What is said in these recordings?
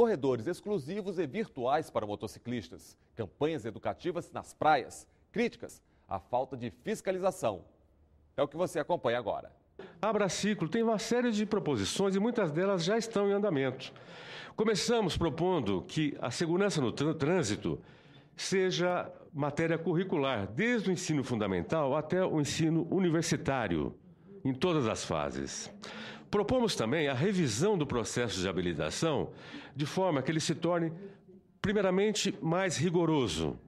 corredores exclusivos e virtuais para motociclistas, campanhas educativas nas praias, críticas à falta de fiscalização. É o que você acompanha agora. A Abraciclo tem uma série de proposições e muitas delas já estão em andamento. Começamos propondo que a segurança no trânsito seja matéria curricular, desde o ensino fundamental até o ensino universitário, em todas as fases. Propomos também a revisão do processo de habilitação de forma que ele se torne, primeiramente, mais rigoroso.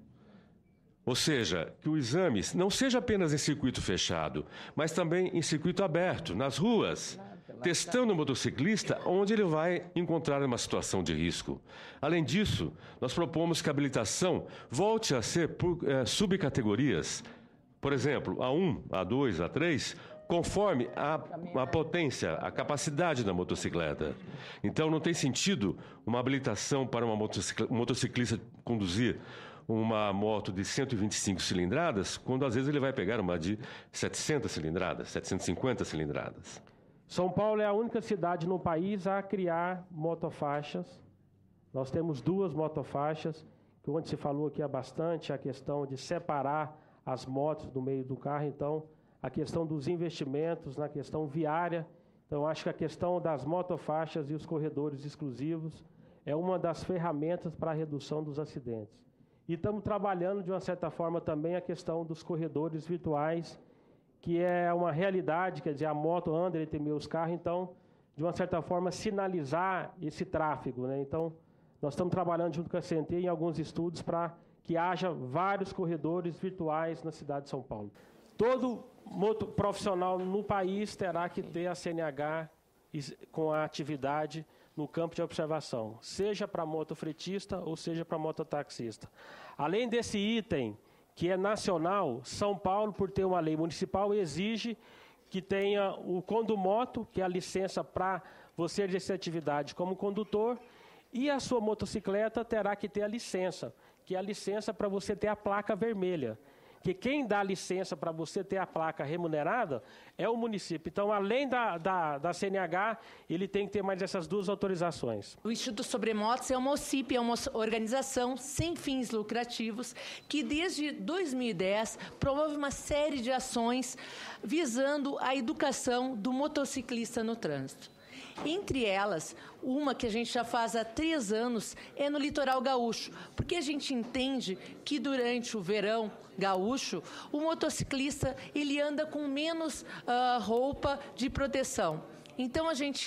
Ou seja, que o exame não seja apenas em circuito fechado, mas também em circuito aberto, nas ruas, testando o motociclista onde ele vai encontrar uma situação de risco. Além disso, nós propomos que a habilitação volte a ser por subcategorias, por exemplo, A1, A2, A3, conforme a potência, a capacidade da motocicleta. Então, não tem sentido uma habilitação para um motociclista conduzir uma moto de 125 cilindradas, quando às vezes ele vai pegar uma de 700 cilindradas, 750 cilindradas. São Paulo é a única cidade no país a criar motofaixas. Nós temos 2 motofaixas, que onde se falou aqui há bastante, a questão de separar as motos do meio do carro, então, a questão dos investimentos na questão viária. Então, acho que a questão das motofaixas e os corredores exclusivos é uma das ferramentas para a redução dos acidentes. E estamos trabalhando, de uma certa forma, também a questão dos corredores virtuais, que é uma realidade, quer dizer, a moto anda, ele tem meus carros, então, de uma certa forma, sinalizar esse tráfego, né? Então, nós estamos trabalhando junto com a CNT em alguns estudos para que haja vários corredores virtuais na cidade de São Paulo. Todo profissional no país terá que ter a CNH com a atividade no campo de observação, seja para motofretista ou seja para mototaxista. Além desse item, que é nacional, São Paulo, por ter uma lei municipal, exige que tenha o condumoto, que é a licença para você exercer atividade como condutor, e a sua motocicleta terá que ter a licença, que é a licença para você ter a placa vermelha. Que quem dá licença para você ter a placa remunerada é o município. Então, além da CNH, ele tem que ter mais essas 2 autorizações. O Instituto Sobre Motos é uma OCIP, é uma organização sem fins lucrativos, que desde 2010 promove uma série de ações visando a educação do motociclista no trânsito. Entre elas, uma que a gente já faz há 3 anos é no litoral gaúcho, porque a gente entende que durante o verão gaúcho, o motociclista ele anda com menos roupa de proteção. Então,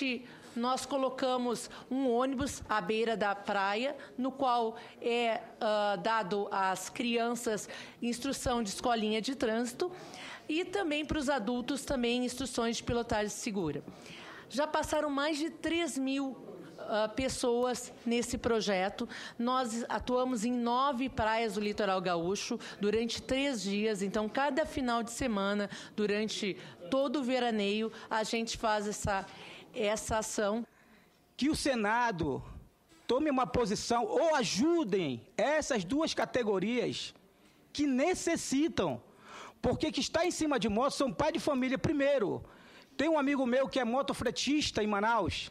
nós colocamos um ônibus à beira da praia, no qual é dado às crianças instrução de escolinha de trânsito e também para os adultos também instruções de pilotagem segura. Já passaram mais de 3.000 pessoas nesse projeto. Nós atuamos em 9 praias do litoral gaúcho durante 3 dias. Então, cada final de semana, durante todo o veraneio, a gente faz essa ação. Que o Senado tome uma posição ou ajudem essas 2 categorias que necessitam, porque que está em cima de moto são pai de família primeiro. Tem um amigo meu que é motofretista em Manaus,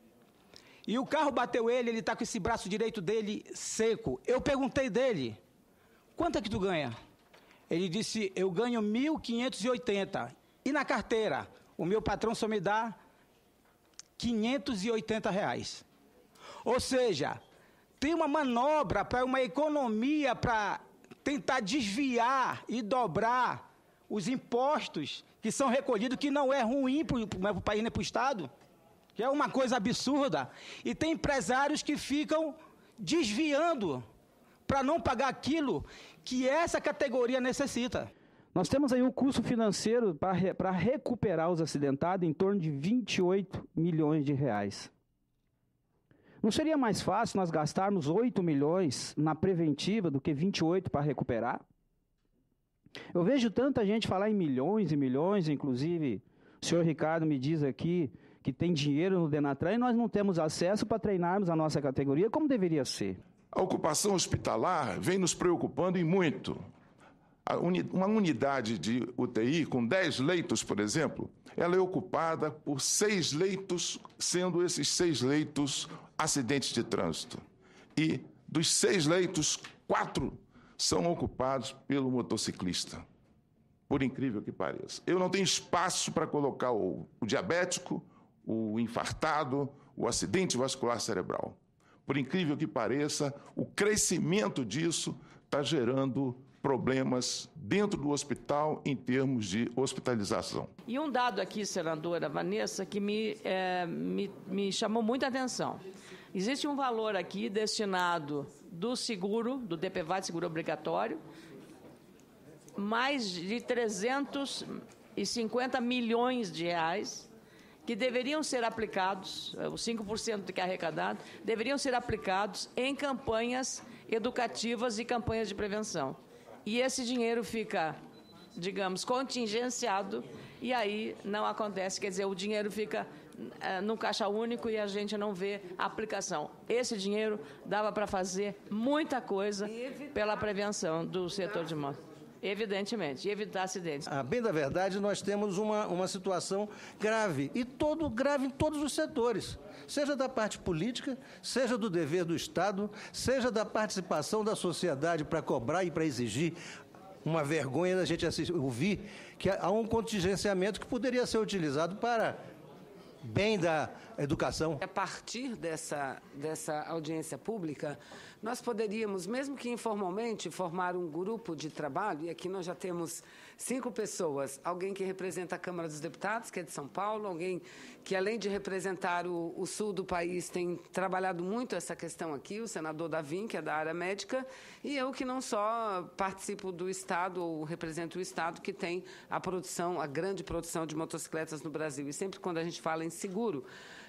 e o carro bateu ele está com esse braço direito dele seco. Eu perguntei dele, quanto é que tu ganha? Ele disse, eu ganho 1.580. E na carteira, o meu patrão só me dá R$580. Ou seja, tem uma manobra para uma economia para tentar desviar e dobrar os impostos que são recolhidos, que não é ruim para o país nem para o Estado, que é uma coisa absurda. E tem empresários que ficam desviando para não pagar aquilo que essa categoria necessita. Nós temos aí um custo financeiro para recuperar os acidentados em torno de R$28 milhões. Não seria mais fácil nós gastarmos 8 milhões na preventiva do que 28 para recuperar? Eu vejo tanta gente falar em milhões e milhões, inclusive o senhor Ricardo me diz aqui que tem dinheiro no Denatran e nós não temos acesso para treinarmos a nossa categoria como deveria ser. A ocupação hospitalar vem nos preocupando e muito. Uma unidade de UTI com 10 leitos, por exemplo, ela é ocupada por 6 leitos, sendo esses 6 leitos acidentes de trânsito. E dos 6 leitos, 4 são ocupados pelo motociclista. Por incrível que pareça. Eu não tenho espaço para colocar o diabético, o infartado, o acidente vascular cerebral. Por incrível que pareça, o crescimento disso está gerando problemas dentro do hospital em termos de hospitalização. E um dado aqui, senadora Vanessa, que me chamou muita atenção. Existe um valor aqui destinado do seguro, do DPVAT, seguro obrigatório, mais de 350 milhões de reais que deveriam ser aplicados, os 5% que é arrecadado, deveriam ser aplicados em campanhas educativas e campanhas de prevenção. E esse dinheiro fica, digamos, contingenciado e aí não acontece, quer dizer, o dinheiro fica no caixa único e a gente não vê a aplicação. Esse dinheiro dava para fazer muita coisa pela prevenção do setor de moto. Evidentemente, e evitar acidentes. Bem da verdade, nós temos uma situação grave, grave em todos os setores, seja da parte política, seja do dever do Estado, seja da participação da sociedade para cobrar e para exigir. Uma vergonha da gente ouvir que há um contingenciamento que poderia ser utilizado para bem da educação. A partir dessa audiência pública, nós poderíamos, mesmo que informalmente, formar um grupo de trabalho, e aqui nós já temos 5 pessoas, alguém que representa a Câmara dos Deputados, que é de São Paulo, alguém que, além de representar o sul do país, tem trabalhado muito essa questão aqui, o senador Davim, que é da área médica, e eu que não só participo do Estado, ou represento o Estado, que tem a grande produção de motocicletas no Brasil. E sempre quando a gente fala em seguro,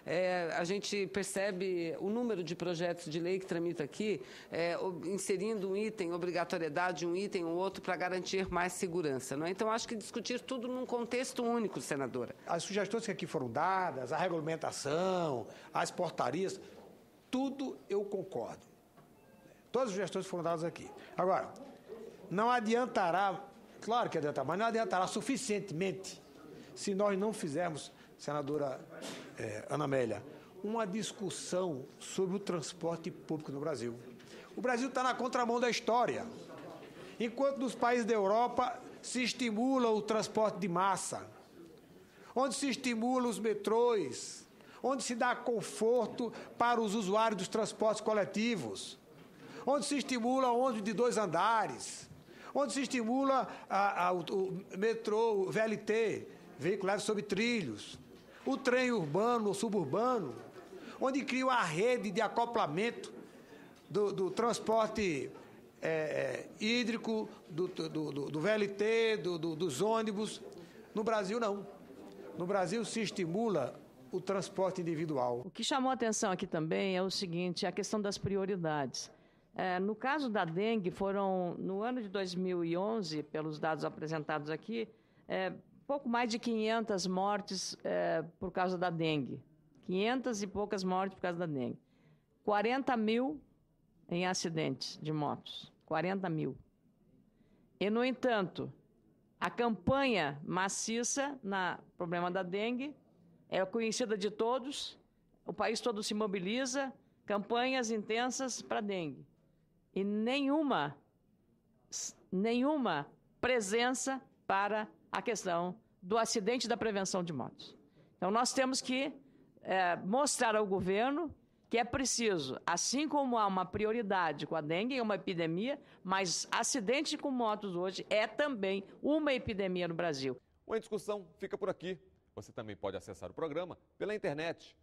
a gente percebe o número de projetos de lei que tramita aqui, inserindo um item, obrigatoriedade, um item ou outro, para garantir mais segurança. Não é? Então, acho que discutir tudo num contexto único, senadora. As sugestões que aqui foram dadas, a regulamentação, as portarias, tudo eu concordo. Todas as sugestões foram dadas aqui. Agora, não adiantará, claro que adiantará, mas não adiantará suficientemente se nós não fizermos, senadora Ana Amélia, uma discussão sobre o transporte público no Brasil. O Brasil está na contramão da história. Enquanto nos países da Europa se estimula o transporte de massa, onde se estimula os metrôs, onde se dá conforto para os usuários dos transportes coletivos, onde se estimula ônibus de 2 andares, onde se estimula o metrô, o VLT, veículo sobre trilhos, o trem urbano ou suburbano, onde cria a rede de acoplamento do transporte hídrico, do VLT, dos ônibus. No Brasil, não. No Brasil, se estimula o transporte individual. O que chamou a atenção aqui também é o seguinte, a questão das prioridades. No caso da dengue, foram, no ano de 2011, pelos dados apresentados aqui, pouco mais de 500 mortes por causa da dengue. 500 e poucas mortes por causa da dengue. 40 mil em acidentes de motos. 40 mil. E, no entanto, a campanha maciça no problema da dengue é conhecida de todos, o país todo se mobiliza, campanhas intensas para dengue. E nenhuma presença para a questão do acidente e da prevenção de motos. Então, nós temos que mostrar ao governo que é preciso, assim como há uma prioridade com a dengue, é uma epidemia, mas acidente com motos hoje é também uma epidemia no Brasil. O Em Discussão fica por aqui. Você também pode acessar o programa pela internet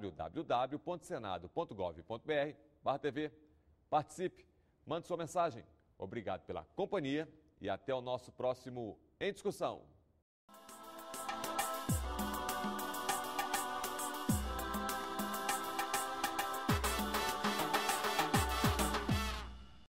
www.senado.gov.br/TV. Participe, mande sua mensagem. Obrigado pela companhia e até o nosso próximo Em Discussão.